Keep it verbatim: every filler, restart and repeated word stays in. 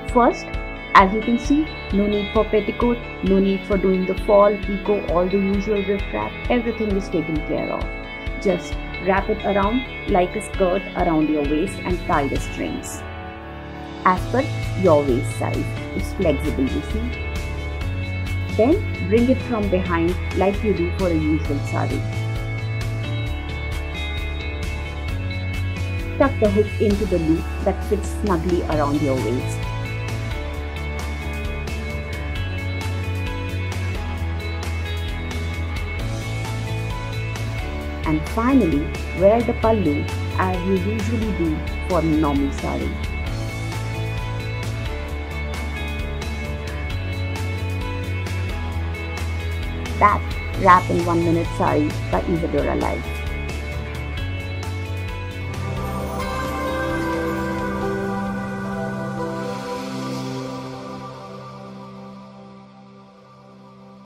First, as you can see, no need for petticoat, no need for doing the fall, pico, all the usual riff wrap, everything is taken care of. Just wrap it around like a skirt around your waist and tie the strings. As per your waist size, it's flexible, you see. Then bring it from behind like you do for a usual saree. Tuck the hook into the loop that fits snugly around your waist. And finally, wear the pallu as you usually do for normal saree. That wrap in one minute saree by Isadora Life.